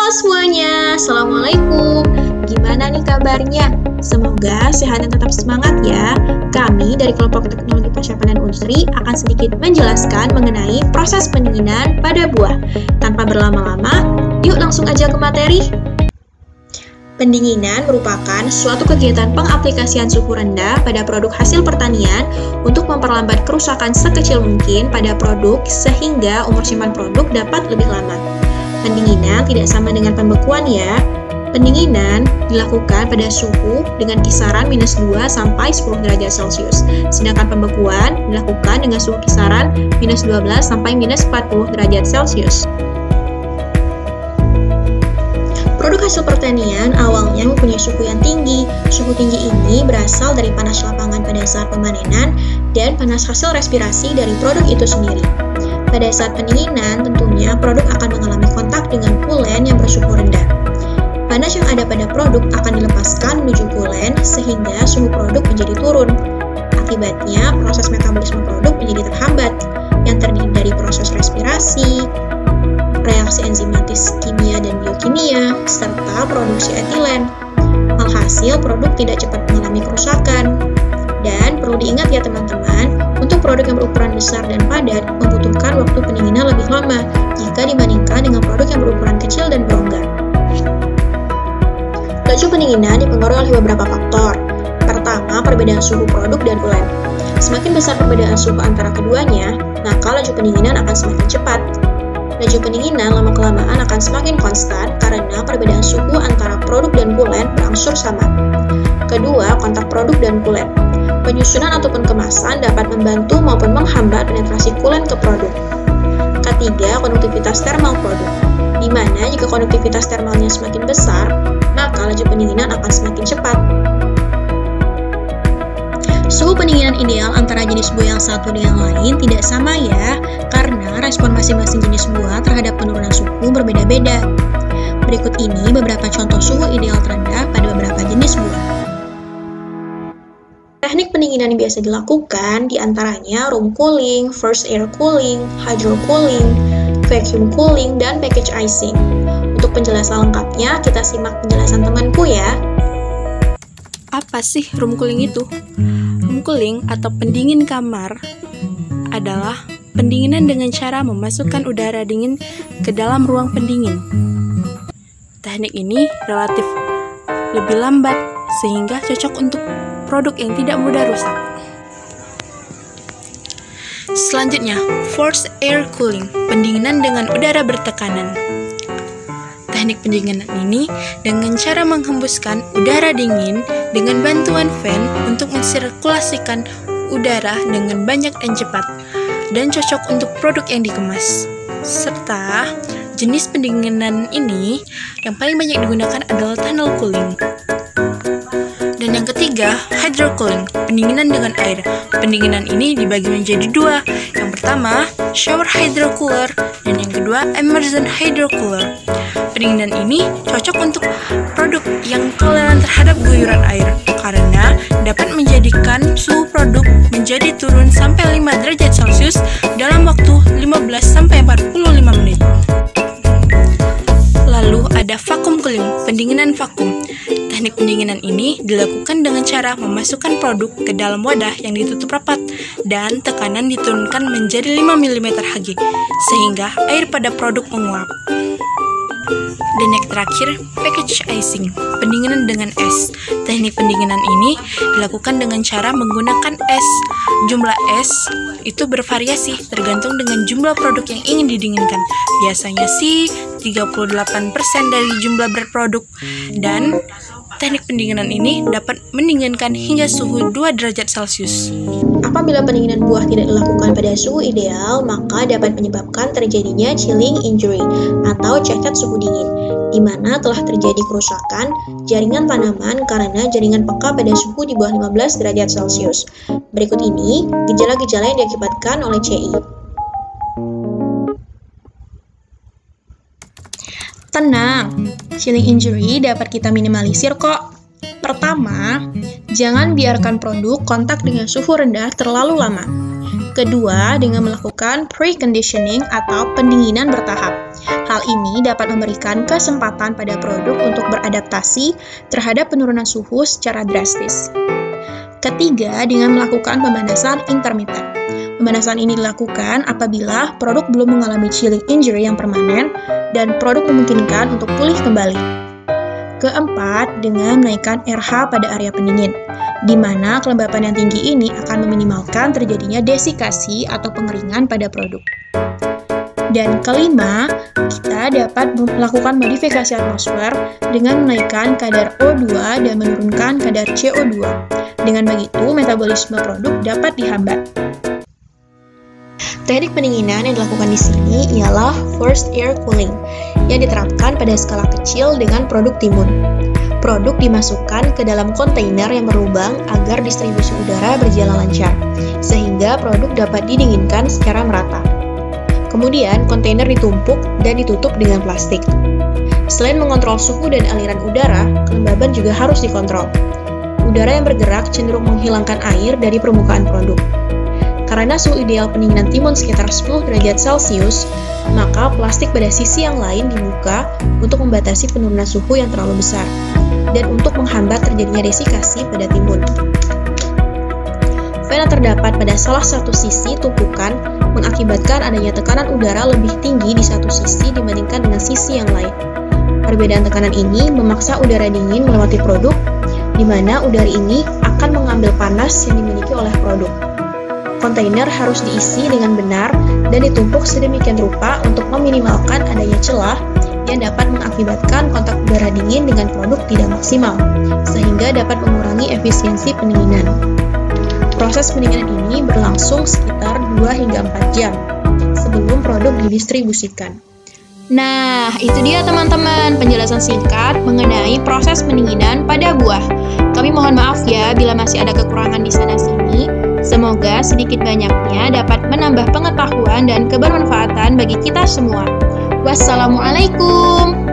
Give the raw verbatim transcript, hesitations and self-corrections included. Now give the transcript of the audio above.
Halo semuanya, Assalamualaikum. Gimana nih kabarnya? Semoga sehat dan tetap semangat ya. Kami dari kelompok teknologi Pasyapanan Unsri akan sedikit menjelaskan mengenai proses pendinginan pada buah. Tanpa berlama-lama, yuk langsung aja ke materi. Pendinginan merupakan suatu kegiatan pengaplikasian suhu rendah pada produk hasil pertanian untuk memperlambat kerusakan sekecil mungkin pada produk sehingga umur simpan produk dapat lebih lama. Pendinginan tidak sama dengan pembekuan ya. Pendinginan dilakukan pada suhu dengan kisaran minus dua sampai sepuluh derajat Celcius. Sedangkan pembekuan dilakukan dengan suhu kisaran minus dua belas sampai minus empat puluh derajat Celcius. Produk hasil pertanian awalnya mempunyai suhu yang tinggi. Suhu tinggi ini berasal dari panas lapangan pada saat pemanenan dan panas hasil respirasi dari produk itu sendiri. Pada saat pendinginan, tentunya produk akan mengalami kontak dengan kulen yang bersuhu rendah. Panas yang ada pada produk akan dilepaskan menuju kulen sehingga suhu produk menjadi turun. Akibatnya, proses metabolisme produk menjadi terhambat, yang terdiri dari proses respirasi, reaksi enzimatis kimia dan biokimia, serta produksi etilen. Alhasil, produk tidak cepat mengalami kerusakan. Dan perlu diingat ya teman-teman, untuk produk yang berukuran besar dan padat membutuhkan waktu pendinginan lebih lama jika dibandingkan dengan produk yang berukuran kecil dan berongga. Laju pendinginan dipengaruhi oleh beberapa faktor. Pertama, perbedaan suhu produk dan kulen. Semakin besar perbedaan suhu antara keduanya, maka laju pendinginan akan semakin cepat. Laju pendinginan lama-kelamaan akan semakin konstan karena perbedaan suhu antara produk dan kulen berangsur sama. Kedua, kontak produk dan kulen. Penyusunan ataupun kemasan dapat membantu maupun menghambat penetrasi kulen ke produk. Ketiga, konduktivitas termal produk, di mana jika konduktivitas termalnya semakin besar, maka laju pendinginan akan semakin cepat. Suhu pendinginan ideal antara jenis buah yang satu dan yang lain tidak sama ya, karena respon masing-masing jenis buah terhadap penurunan suhu berbeda-beda. Berikut ini beberapa contoh suhu ideal terendah pada beberapa jenis buah. Teknik pendinginan yang biasa dilakukan diantaranya room cooling, forced air cooling, hydro cooling, vacuum cooling, dan package icing. Untuk penjelasan lengkapnya, kita simak penjelasan temanku ya. Apa sih room cooling itu? Room cooling atau pendingin kamar adalah pendinginan dengan cara memasukkan udara dingin ke dalam ruang pendingin. Teknik ini relatif lebih lambat sehingga cocok untuk produk yang tidak mudah rusak. Selanjutnya, forced air cooling, pendinginan dengan udara bertekanan. Teknik pendinginan ini dengan cara menghembuskan udara dingin dengan bantuan fan untuk mensirkulasikan udara dengan banyak dan cepat, dan cocok untuk produk yang dikemas. Serta jenis pendinginan ini yang paling banyak digunakan adalah tunnel cooling. Dan yang ketiga, hydro cooling, pendinginan dengan air. Pendinginan ini dibagi menjadi dua. Yang pertama, shower hydro cooler, dan yang kedua, immersion hydro cooler. Pendinginan ini cocok untuk produk yang toleran terhadap guyuran air, karena dapat menjadikan suhu produk menjadi turun sampai lima derajat Celcius dalam waktu lima belas sampai empat puluh lima menit. Lalu ada vacuum cooling, pendinginan vakum. Teknik pendinginan ini dilakukan dengan cara memasukkan produk ke dalam wadah yang ditutup rapat dan tekanan diturunkan menjadi lima milimeter Hg sehingga air pada produk menguap. Dan yang terakhir, package icing, pendinginan dengan es. Teknik pendinginan ini dilakukan dengan cara menggunakan es. Jumlah es itu bervariasi tergantung dengan jumlah produk yang ingin didinginkan. Biasanya sih tiga puluh delapan persen dari jumlah berat produk. Dan teknik pendinginan ini dapat mendinginkan hingga suhu dua derajat Celcius. Apabila pendinginan buah tidak dilakukan pada suhu ideal, maka dapat menyebabkan terjadinya chilling injury atau cacat suhu dingin, di mana telah terjadi kerusakan jaringan tanaman karena jaringan peka pada suhu di bawah lima belas derajat Celcius. Berikut ini gejala-gejala yang diakibatkan oleh C I. Tenang, chilling injury dapat kita minimalisir kok. Pertama, jangan biarkan produk kontak dengan suhu rendah terlalu lama. Kedua, dengan melakukan preconditioning atau pendinginan bertahap. Hal ini dapat memberikan kesempatan pada produk untuk beradaptasi terhadap penurunan suhu secara drastis. Ketiga, dengan melakukan pemanasan intermittent. Pemanasan ini dilakukan apabila produk belum mengalami chilling injury yang permanen dan produk memungkinkan untuk pulih kembali. Keempat, dengan menaikkan R H pada area pendingin, di mana kelembapan yang tinggi ini akan meminimalkan terjadinya desikasi atau pengeringan pada produk. Dan kelima, kita dapat melakukan modifikasi atmosfer dengan menaikkan kadar O dua dan menurunkan kadar C O dua. Dengan begitu, metabolisme produk dapat dihambat. Teknik pendinginan yang dilakukan di sini ialah forced air cooling yang diterapkan pada skala kecil dengan produk timun. Produk dimasukkan ke dalam kontainer yang berlubang agar distribusi udara berjalan lancar, sehingga produk dapat didinginkan secara merata. Kemudian, kontainer ditumpuk dan ditutup dengan plastik. Selain mengontrol suhu dan aliran udara, kelembaban juga harus dikontrol. Udara yang bergerak cenderung menghilangkan air dari permukaan produk. Karena suhu ideal pendinginan timun sekitar sepuluh derajat Celcius, maka plastik pada sisi yang lain dibuka untuk membatasi penurunan suhu yang terlalu besar dan untuk menghambat terjadinya desikasi pada timun. Fan yang terdapat pada salah satu sisi tumpukan mengakibatkan adanya tekanan udara lebih tinggi di satu sisi dibandingkan dengan sisi yang lain. Perbedaan tekanan ini memaksa udara dingin melewati produk, di mana udara ini akan mengambil panas yang dimiliki oleh produk. Kontainer harus diisi dengan benar dan ditumpuk sedemikian rupa untuk meminimalkan adanya celah yang dapat mengakibatkan kontak udara dingin dengan produk tidak maksimal, sehingga dapat mengurangi efisiensi pendinginan. Proses pendinginan ini berlangsung sekitar dua hingga empat jam sebelum produk didistribusikan. Nah, itu dia teman-teman penjelasan singkat mengenai proses pendinginan pada buah. Kami mohon maaf ya bila masih ada kekurangan di sana-sini. Semoga sedikit banyaknya dapat menambah pengetahuan dan kebermanfaatan bagi kita semua. Wassalamualaikum.